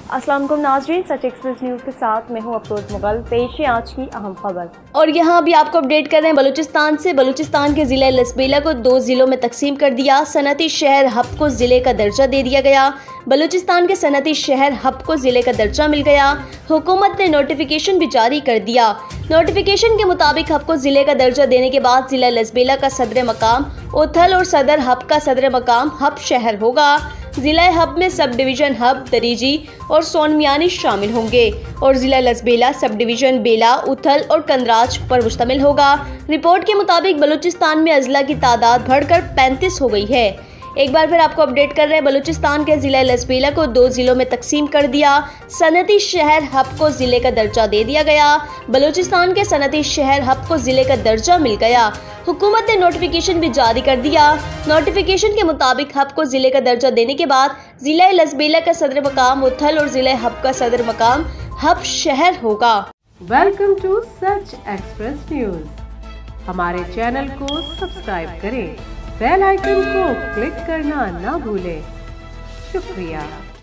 अस्सलाम वालेकुम नाज़रीन, सच एक्सप्रेस न्यूज़ के साथ मैं हूं अफरोज मुगल। पेश है आज की अहम खबर और यहाँ भी आपको अपडेट कर रहे हैं बलूचिस्तान से। बलूचिस्तान के ज़िला लसबेला को 2 ज़िलों में तकसीम कर दिया। सनती शहर हब को ज़िले का दर्जा दे दिया गया। बलूचिस्तान के सनती शहर हब को ज़िले का दर्जा मिल गया। हुकूमत ने नोटिफिकेशन भी जारी कर दिया। नोटिफिकेशन के मुताबिक हब को ज़िले का दर्जा देने के बाद ज़िला लसबेला का सदर मकाम उथल और सदर हब का सदर मकाम हब शहर होगा। ज़िला हब में सब डिवीज़न हब, दरीजी और सोनमियानी शामिल होंगे और ज़िला लसबेला सब डिवीज़न बेला, उथल और कंदराज पर मुश्तमिल होगा। रिपोर्ट के मुताबिक बलूचिस्तान में अजला की तादाद बढ़कर 35 हो गई है। एक बार फिर आपको अपडेट कर रहे हैं, बलूचिस्तान के ज़िला लसबेला को 2 ज़िलों में तकसीम कर दिया। सनती शहर हब को ज़िले का दर्जा दे दिया गया। बलूचिस्तान के सनती शहर हब को ज़िले का दर्जा मिल गया। हुकूमत ने नोटिफिकेशन भी जारी कर दिया। नोटिफिकेशन के मुताबिक हब को ज़िले का दर्जा देने के बाद ज़िला लसबेला का सदर मकाम उथल और ज़िला हब का सदर मकाम हब शहर होगा। Welcome to such express news. हमारे चैनल को सब्सक्राइब करें, बेल आइकन को क्लिक करना ना भूलें। शुक्रिया।